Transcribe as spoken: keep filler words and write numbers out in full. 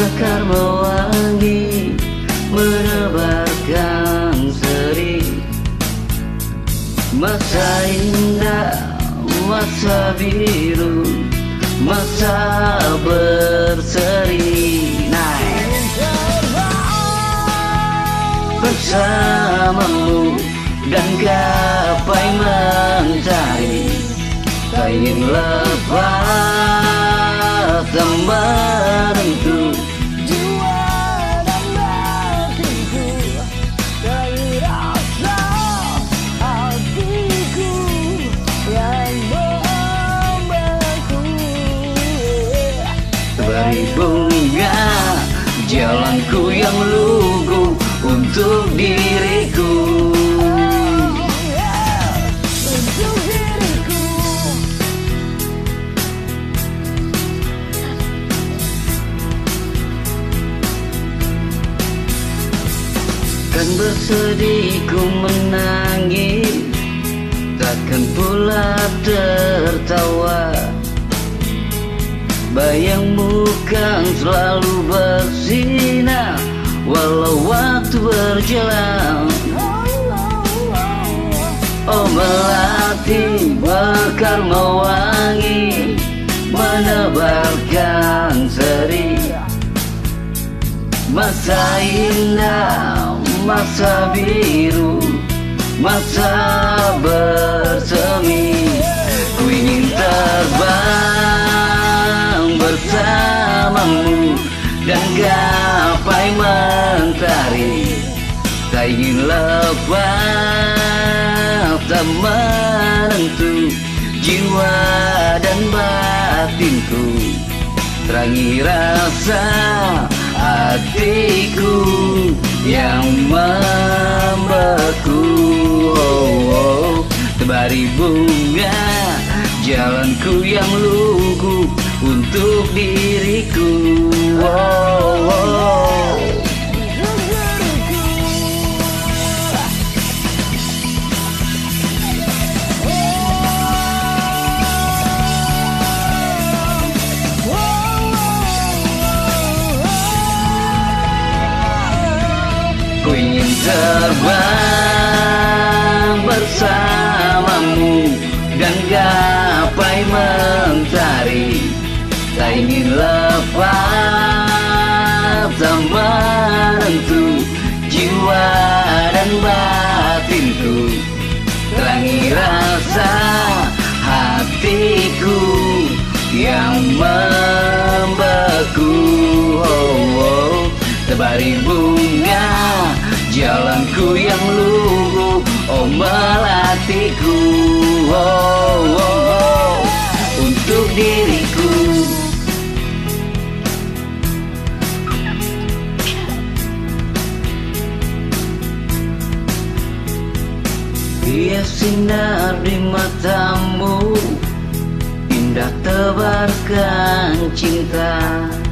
mekar mewangi, menebarkan seri. Masa indah, masa biru, masa berseri. Nice. Bersamamu dan gapai mencari, tak ingin lepas dan menentu. Jiwa dan batinku, dari rasa hatiku yang membeku. Beri bunga jalanku yang lugu untuk diriku. Untuk diriku. Kan bersedih ku menangis, takkan pula tertawa. Bayangmu kan selalu bersinar, walau waktu berjalan. Oh melati mekar mewangi, menebarkan seri. Masa indah, masa biru, masa bersemi. Ku ingin terbang bersamamu dan gapai mentari, tak ingin lepas tak menentu. Jiwa dan batinku, terangi rasa hatiku yang membeku. Oh, oh. Tebari bunga jalanku yang lugu untuk diriku. Oh, oh. Ku ingin terbang bersamamu dan gapai mentari, tak ingin lepas tak menentu. Jiwa dan batinku, terangi rasa hatiku yang membeku. Oh, oh. Tebari bunga jalanku yang lugu, oh melatiku. Oh, oh, oh. Untuk diriku. Biar sinar di matamu, indah tebarkan cinta.